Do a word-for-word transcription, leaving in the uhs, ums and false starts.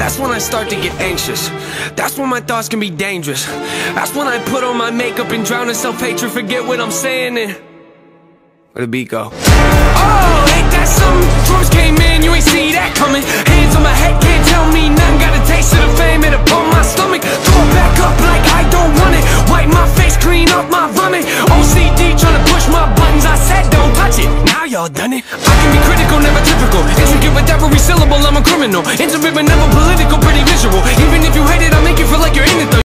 That's when I start to get anxious. That's when my thoughts can be dangerous. That's when I put on my makeup and drown in self-hatred. Forget what I'm saying and where the beat go? Oh, ain't that something? Drums came in, you ain't see that coming. Hands on my head, can't tell me nothing. Got a taste of the fame, it upon my stomach. Throw it back up like I don't want it. Wipe my face, clean up my vomit. O C D tryna push my buttons. I said don't touch it, now y'all done it. I can be critical, never typical. Intricate with every syllable, I'm a criminal. Intimate but never political, pretty visual. Even if you hate it, I'll make you feel like you're in it though.